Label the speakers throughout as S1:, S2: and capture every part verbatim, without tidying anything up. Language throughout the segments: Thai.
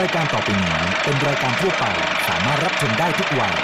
S1: รายการต่อไปนี้เป็นรายการทั่วไปสามารถรับชมได้ทุกวัย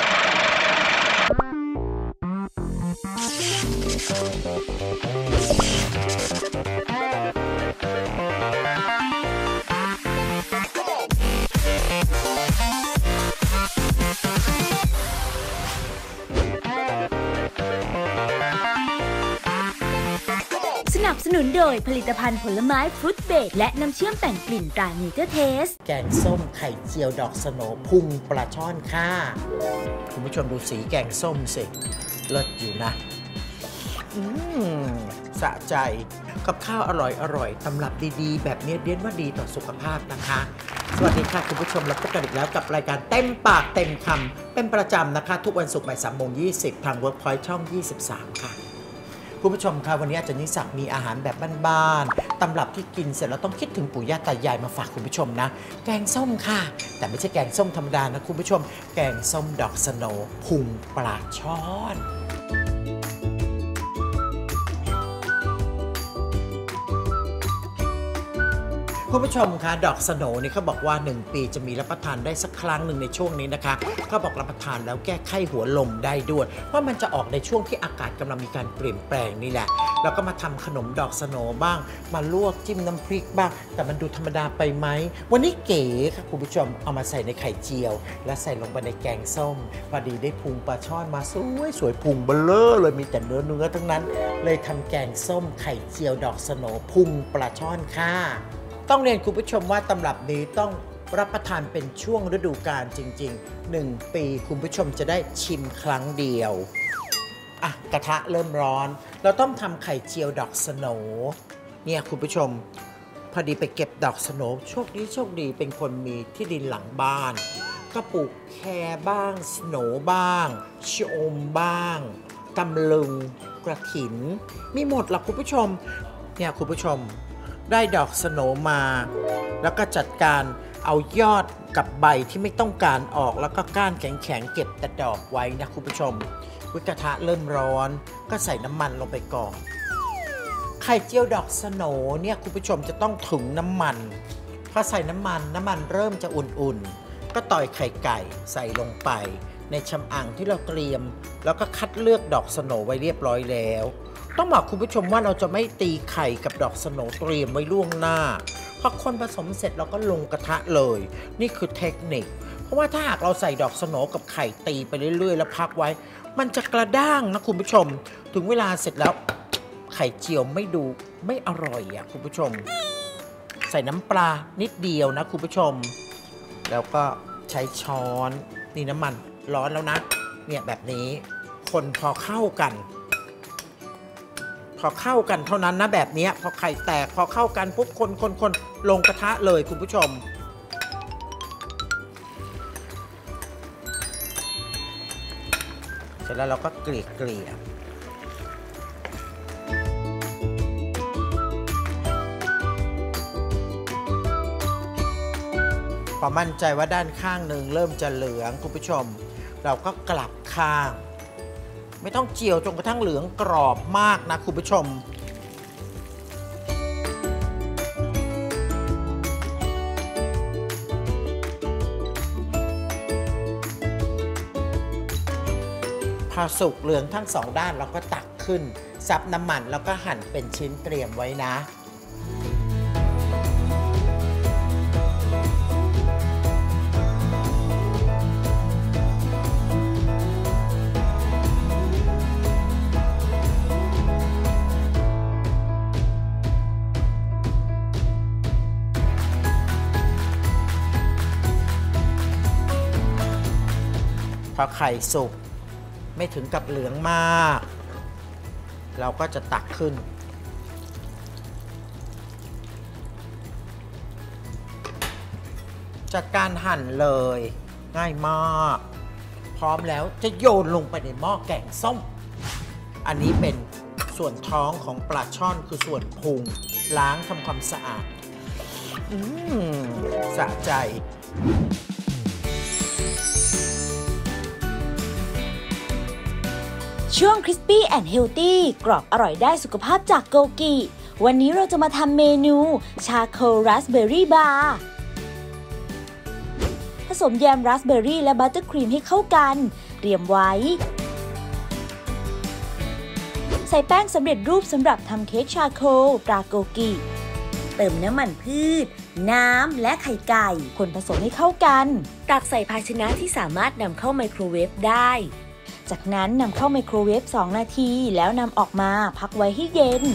S2: สนับสนุนโดยผลิตภัณฑ์ผลไม้ฟรุตเบรดและน้ำเชื่อมแต่งกลิ่นตราเนเจอร์เทส
S3: แกงส้มไข่เจียวดอกสโหนพุงปลาช่อนค่ะคุณผู้ชมดูสีแกงส้มสิเลิศอยู่นะอืมสะใจกับข้าวอร่อยอร่อยตำรับดีๆแบบนี้เรียนว่าดีต่อสุขภาพนะคะสวัสดีค่ะคุณผู้ชมเราพบกันอีกแล้วกับรายการเต็มปากเต็มคำเป็นประจำนะคะทุกวันศุกร์บ่ายสามโมงยี่สิบทาง Workpoint ช่องยี่สิบสามค่ะคุณผู้ชมคะวันนี้อาจารย์นิสักมีอาหารแบบบ้านๆตำรับที่กินเสร็จแล้วต้องคิดถึงปู่ย่าตายายมาฝากคุณผู้ชมนะแกงส้มค่ะแต่ไม่ใช่แกงส้มธรรมดานะคุณผู้ชมแกงส้มดอกสโหนพุงปลาช่อนคุณผู้ชมคะดอกสโหนนี่เขาบอกว่าหนึ่งปีจะมีรับประทานได้สักครั้งหนึ่งในช่วงนี้นะคะเขาบอกรับประทานแล้วแก้ไข้หัวลมได้ด้วยเพราะมันจะออกในช่วงที่อากาศกำลังมีการเปลี่ยนแปลงนี่แหละแล้วก็มาทำขนมดอกสโหนบ้างมาลวกจิ้มน้ำพริกบ้างแต่มันดูธรรมดาไปไหมวันนี้เก๋ค่ะคุณผู้ชมเอามาใส่ในไข่เจียวและใส่ลงไปในแกงส้มพอดีได้พุงปลาช่อนมาสวยสวยพุงเบลอเลยมีแต่เนื้อเนื้อทั้งนั้นเลยทำแกงส้มไข่เจียวดอกสโหนพุงปลาช่อนค่ะต้องเรียนคุณผู้ชมว่าตำรับนี้ต้องรับประทานเป็นช่วงฤดูกาลจริงๆหนึ่งปีคุณผู้ชมจะได้ชิมครั้งเดียวอ่ะกระทะเริ่มร้อนเราต้องทำไข่เจียวดอกสโหนเนี่ยคุณผู้ชมพอดีไปเก็บดอกสโหนโชคดีโชคดีเป็นคนมีที่ดินหลังบ้านก็ปลูกแคบ้างสโหนบ้างชะอมบ้างตำลึงกระถินมีหมดหรอกคุณผู้ชมเนี่ยคุณผู้ชมได้ดอกสโหนมาแล้วก็จัดการเอายอดกับใบที่ไม่ต้องการออกแล้วก็ก้านแข็งๆเก็บแต่ดอกไว้นะคุณผู้ชมวิกระทะเริ่มร้อนก็ใส่น้ำมันลงไปก่อนไข่เจียวดอกสโหนเนี่ยคุณผู้ชมจะต้องถึงน้ำมันพอใส่น้ำมันน้ำมันเริ่มจะอุ่นๆก็ต่อยไข่ไก่ใส่ลงไปในชำอังที่เราเตรียมแล้วก็คัดเลือกดอกสโหนไว้เรียบร้อยแล้วต้องบอกคุณผู้ชมว่าเราจะไม่ตีไข่กับดอกสโหนเตรียมไว้ล่วงหน้าพอคนผสมเสร็จเราก็ลงกระทะเลยนี่คือเทคนิคเพราะว่าถ้าหากเราใส่ดอกสโหนกับไข่ตีไปเรื่อยๆแล้วพักไว้มันจะกระด้างนะคุณผู้ชมถึงเวลาเสร็จแล้วไข่เจียวไม่ดูไม่อร่อยอ่ะคุณผู้ชมใส่น้ำปลานิดเดียวนะคุณผู้ชมแล้วก็ใช้ช้อนนี่น้ำมันร้อนแล้วนะเนี่ยแบบนี้คนพอเข้ากันพอเข้ากันเท่านั้นนะแบบนี้พอไข่แตกพอเข้ากันปุ๊บคนคนคนลงกระทะเลยคุณผู้ชมเสร็จแล้วเราก็เกลี่ยเกลี่ยพอมั่นใจว่าด้านข้างหนึ่งเริ่มจะเหลืองคุณผู้ชมเราก็กลับข้างไม่ต้องเจียวจนกระทั่งเหลืองกรอบมากนะคุณผู้ชมพอสุกเหลืองทั้งสองด้านเราก็ตักขึ้นซับน้ำมันแล้วก็หั่นเป็นชิ้นเตรียมไว้นะพอไข่สุกไม่ถึงกับเหลืองมากเราก็จะตักขึ้นจัดการหั่นเลยง่ายมากพร้อมแล้วจะโยนลงไปในหม้อแกงส้มอันนี้เป็นส่วนท้องของปลาช่อนคือส่วนพุงล้างทำความสะอาดอืมสะใจ
S2: ช่วง Crispy and Healthy กรอบอร่อยได้สุขภาพจากโกกิวันนี้เราจะมาทำเมนูชาโคราสเบอร์รี่บาร์สมแยมราสเบอร์รี่และบัตเตอร์ครีมให้เข้ากันเตรียมไว้ใส่แป้งสำเร็จรูปสำหรับทำเค้กชาโคลตราโกกิเติมน้ำมันพืชน้ำและไข่ไก่คนผสมให้เข้ากันตักใส่ภาชนะที่สามารถนำเข้าไมโครเวฟได้จากนั้นนำเข้าไมโครเวฟสองนาทีแล้วนำออกมาพักไว้ให้เย็น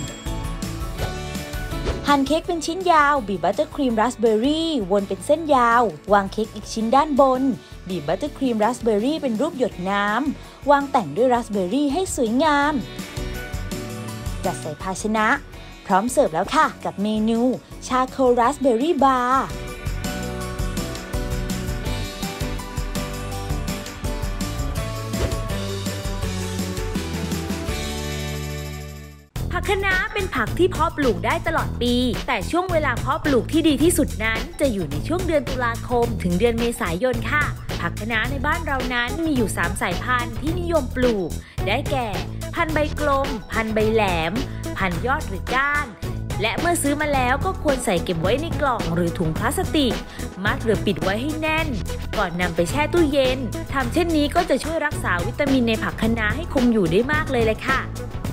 S2: หั่นเค้กเป็นชิ้นยาวบีบบัตเตอร์ครีมราสเบอร์รี่วนเป็นเส้นยาววางเค้กอีกชิ้นด้านบนบีบบัตเตอร์ครีมราสเบอร์รี่เป็นรูปหยดน้ำวางแต่งด้วยราสเบอร์รี่ให้สวยงามจัดใส่ภาชนะพร้อมเสิร์ฟแล้วค่ะกับเมนูชาโคลราสเบอร์รี่บาร์ผักคะน้าเป็นผักที่เพาะปลูกได้ตลอดปีแต่ช่วงเวลาเพาะปลูกที่ดีที่สุดนั้นจะอยู่ในช่วงเดือนตุลาคมถึงเดือนเมษายนค่ะผักคะน้าในบ้านเรานั้นมีอยู่สามสายพันธุ์ที่นิยมปลูกได้แก่พันธุ์ใบกลมพันธุ์ใบแหลมพันธุ์ยอดหรือก้านและเมื่อซื้อมาแล้วก็ควรใส่เก็บไว้ในกล่องหรือถุงพลาสติกมัดหรือปิดไว้ให้แน่นก่อนนำไปแช่ตู้เย็นทำเช่นนี้ก็จะช่วยรักษาวิตามินในผักคะน้าให้คงอยู่ได้มากเลยเลยค่ะ